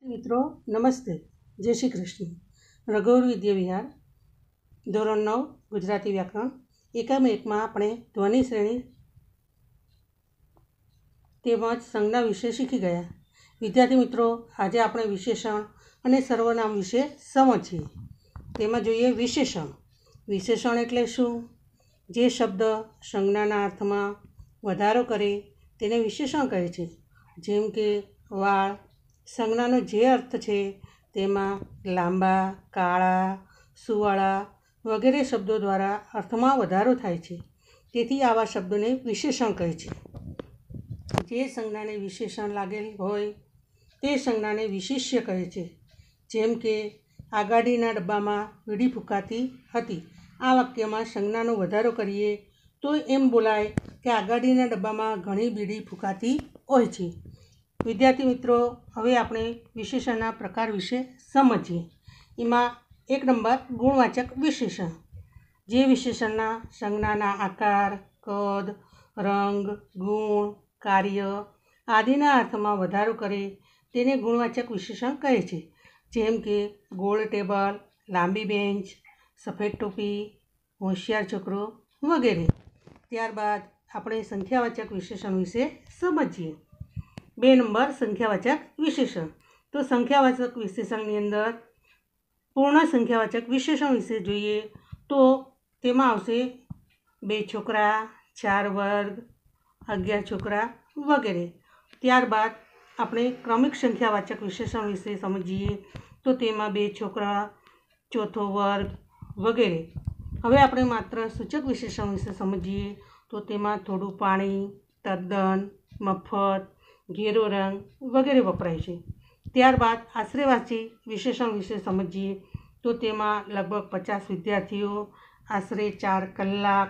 મિત્રો નમસ્તે, જય શ્રી કૃષ્ણ. રઘુવીર વિદ્યા વિહાર ધોરણ 9 ગુજરાતી વ્યાકરણ એકમ એકમાં આપણે ધ્વનિ શ્રેણી તેમજ સંજ્ઞા વિશે શીખી ગયા. વિદ્યાર્થી મિત્રો, આજે આપણે વિશેષણ અને સર્વનામ વિશે સમજીએ. તેમાં જોઈએ વિશેષણ. વિશેષણ એટલે શું? જે શબ્દ સંજ્ઞાના અર્થમાં વધારો કરે તેને વિશેષણ કહે છે. જેમ કે વાળ સંજ્ઞાનો જે અર્થ છે તેમાં લાંબા, કાળા, સુવાળા વગેરે શબ્દો દ્વારા અર્થમાં વધારો થાય છે. તેથી આવા શબ્દોને વિશેષણ કહે છે. જે સંજ્ઞાને વિશેષણ લાગેલ હોય તે સંજ્ઞાને વિશેષ્ય કહે છે. જેમ કે આ ગાડીના ડબ્બામાં વીડી ફૂંકાતી હતી. આ વાક્યમાં સંજ્ઞાનો વધારો કરીએ તો એમ બોલાય કે આ ગાડીના ડબ્બામાં ઘણી બીડી ફૂંકાતી હોય છે. વિદ્યાર્થી મિત્રો, હવે આપણે વિશેષણના પ્રકાર વિશે સમજીએ. એમાં 1 નંબર ગુણવાચક વિશેષણ. જે વિશેષણના સંજ્ઞાના આકાર, કદ, રંગ, ગુણ, કાર્ય આદિના અર્થમાં વધારો કરે તેને ગુણવાચક વિશેષણ કહે છે. જેમ કે ગોળ ટેબલ, લાંબી બેન્ચ, સફેદ ટોપી, હોશિયાર છોકરો વગેરે. ત્યારબાદ આપણે સંખ્યાવાચક વિશેષણ વિશે સમજીએ. 2 નંબર સંખ્યાવાચક વિશેષણ. તો સંખ્યાવાચક વિશેષણની અંદર પૂર્ણ સંખ્યાવાચક વિશેષણ વિશે જોઈએ તો તેમાં આવશે 2 છોકરા, 4 વર્ગ, 11 છોકરા વગેરે. ત્યારબાદ આપણે ક્રમિક સંખ્યાવાચક વિશેષણ વિશે સમજીએ તો તેમાં 2 છોકરા, ચોથો વર્ગ વગેરે. હવે આપણે માત્ર સૂચક વિશેષણ વિશે સમજીએ તો તેમાં થોડું પાણી, તદ્દન, મફત, ઘેરો રંગ વગેરે વપરાય છે. ત્યારબાદ આશ્રયવાચી વિશેષણ વિશે સમજીએ તો તેમાં લગભગ 50 વિદ્યાર્થીઓ, આશરે 4 કલાક.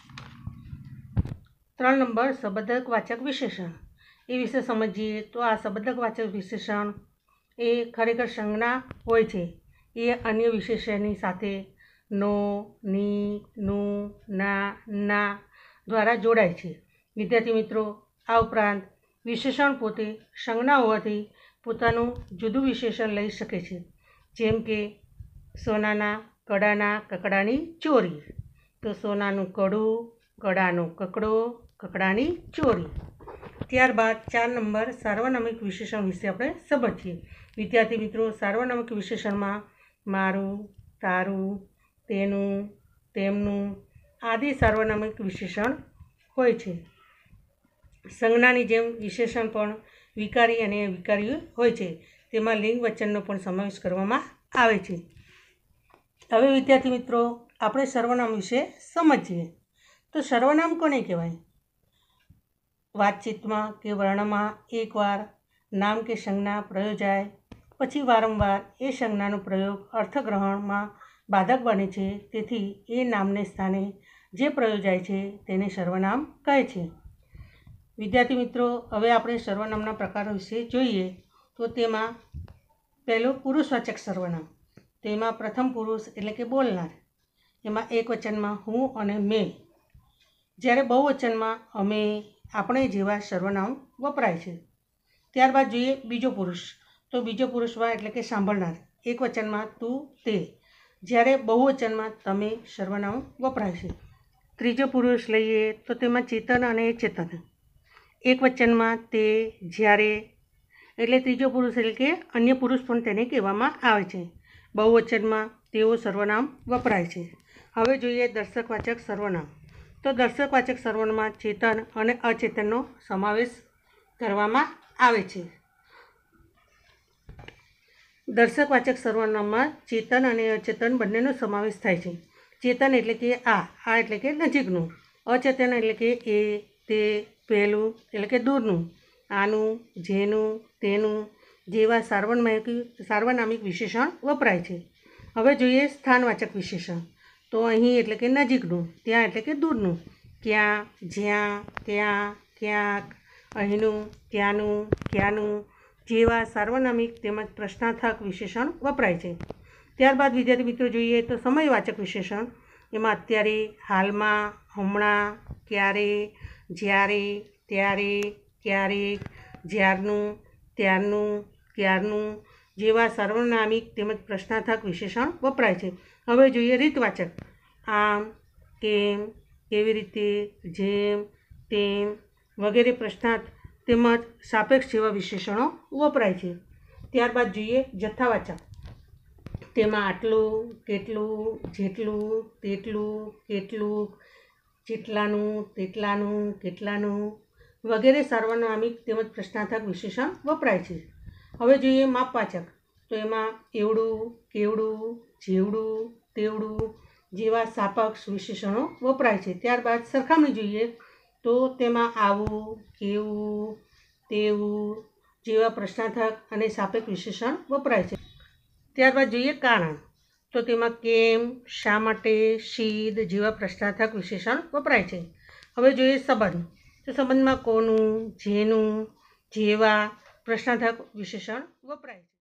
3 નંબર સંબંધકવાચક વિશેષણ. એ વિશે સમજીએ તો આ સંબંધકવાચક વિશેષણ એ ખરેખર સંજ્ઞા હોય છે. એ અન્ય વિશેષણની સાથે નો, ની, નું, ના દ્વારા જોડાય છે. વિદ્યાર્થી મિત્રો, આ ઉપરાંત વિશેષણ પોતે સંજ્ઞા હોવાથી પોતાનું જુદું વિશેષણ લઈ શકે છે. જેમ કે સોનાના કડાના કકડાની ચોરી. તો સોનાનું કડું, કડાનો કકડો, કકડાની ચોરી. ત્યારબાદ 4 નંબર સાર્વનામિક વિશેષણ વિશે આપણે સમજીએ. વિદ્યાર્થી મિત્રો, સાર્વનામિક વિશેષણમાં મારું, તારું, તેનું, તેમનું આદિ સાર્વનામિક વિશેષણ હોય છે. સંજ્ઞાની જેમ વિશેષણ પણ વિકારી અને વિકારી હોય છે. તેમાં લિંગ વચનનો પણ સમાવેશ કરવામાં આવે છે. હવે વિદ્યાર્થી મિત્રો, આપણે સર્વનામ વિશે સમજીએ. તો સર્વનામ કોને કહેવાય? વાતચીતમાં કે વર્ણમાં એકવાર નામ કે સંજ્ઞા પ્રયોજાય પછી વારંવાર એ સંજ્ઞાનો પ્રયોગ અર્થગ્રહણમાં બાધક બને છે. તેથી એ નામને સ્થાને જે પ્રયોજાય છે તેને સર્વનામ કહે છે. વિદ્યાર્થી મિત્રો, હવે આપણે સર્વનામના પ્રકારો વિશે જોઈએ તો તેમાં પહેલું પુરુષવાચક સર્વનામ. તેમાં પ્રથમ પુરુષ એટલે કે બોલનાર. એમાં એક વચનમાં હું અને મેં. જ્યારે બહુવચનમાં અમે, આપણે જેવા સર્વનામ વપરાય છે. ત્યારબાદ જોઈએ બીજો પુરુષ. તો બીજો પુરુષમાં એટલે કે સાંભળનાર. એક વચનમાં તું, તે. જ્યારે બહુવચનમાં તમે સર્વનામ વપરાય છે. ત્રીજો પુરુષ લઈએ તો તેમાં ચેતન અને ચેતન. એક વચનમાં તે, જ્યારે. એટલે ત્રીજો પુરુષ એટલે કે અન્ય પુરુષ પણ તેને કહેવામાં આવે છે. બહુવચનમાં તેઓ સર્વનામ વપરાય છે. હવે જોઈએ દર્શકવાચક સર્વનામ. તો દર્શકવાચક સર્વનામમાં ચેતન અને અચેતનનો સમાવેશ કરવામાં આવે છે. દર્શકવાચક સર્વનામમાં ચેતન અને અચેતન બંનેનો સમાવેશ થાય છે. ચેતન એટલે કે આ એટલે કે નજીકનું. અચેતન એટલે કે એ, તે, પહેલું એટલે કે દૂરનું. આનું, જેનું, તેનું જેવા સાર્વનામિક વિશેષણ વપરાય છે. હવે જોઈએ સ્થાનવાચક વિશેષણ. તો અહીં એટલે કે નજીકનું, ત્યાં એટલે કે દૂરનું, ક્યાં, જ્યાં, ત્યાં, ક્યાંક, અહીંનું, ત્યાંનું, ક્યાંનું જેવા સાર્વનામિક તેમજ પ્રશ્નાર્થક વિશેષણ વપરાય છે. ત્યારબાદ વિદ્યાર્થી મિત્રો જોઈએ તો સમયવાચક વિશેષણ. એમાં અત્યારે, હાલમાં, હમણાં, ક્યારે, જ્યારે, ત્યારે, ક્યારેક, જ્યારનું, ત્યારનું, ક્યારનું જેવા સર્વનામિક તેમજ પ્રશ્નાર્થક વિશેષણ વપરાય છે. હવે જોઈએ રીતવાચક. આમ, કેમ, કેવી રીતે, જેમ, તેમ વગેરે પ્રશ્નાર્થ તેમજ સાપેક્ષ જેવા વિશેષણો વપરાય છે. ત્યારબાદ જોઈએ જથ્થાવાચક. તેમાં આટલું, કેટલું, જેટલું, તેટલું, કેટલું, જેટલાનું, તેટલાનું, કેટલાનું વગેરે સાર્વનામિક તેમજ પ્રશ્નાર્થક વિશેષણ વપરાય છે. હવે જોઈએ માપવાચક. તો એમાં એવડું, કેવડું, જેવડું, તેવડું જેવા સાપેક્ષ વિશેષણો વપરાય છે. ત્યારબાદ સરખામણી જોઈએ તો તેમાં આવું, કેવું, તેવું જેવા પ્રશ્નાર્થક અને સાપેક્ષ વિશેષણ વપરાય છે. ત્યારબાદ જોઈએ કારણ. તો તેમાં કેમ, શા માટે, શીદ જેવા પ્રશ્નાર્થક વિશેષણ વપરાય છે. હવે જોઈએ સંબંધ. તો સંબંધમાં કોનું, જેનું જેવા પ્રશ્નાર્થક વિશેષણ વપરાય છે.